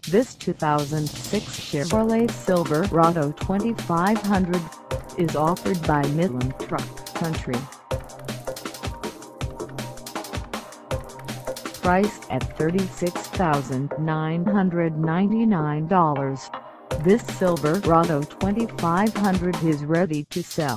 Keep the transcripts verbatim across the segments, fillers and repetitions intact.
This two thousand six Chevrolet Silverado twenty-five hundred is offered by Midland Truck Country. Priced at thirty-six thousand nine hundred ninety-nine dollars, this Silverado twenty-five hundred is ready to sell.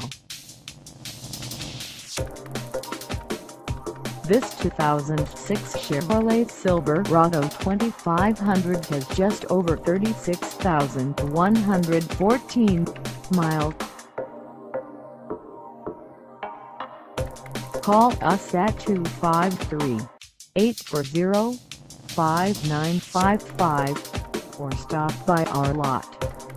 This two thousand six Chevrolet Silverado twenty-five hundred has just over thirty-six thousand one hundred fourteen miles. Call us at two five three, eight four zero, five nine five five or stop by our lot.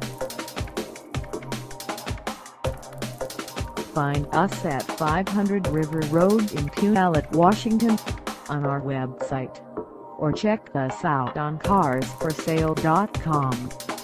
Find us at five hundred River Road in Puyallup, Washington, on our website, or check us out on cars for sale dot com.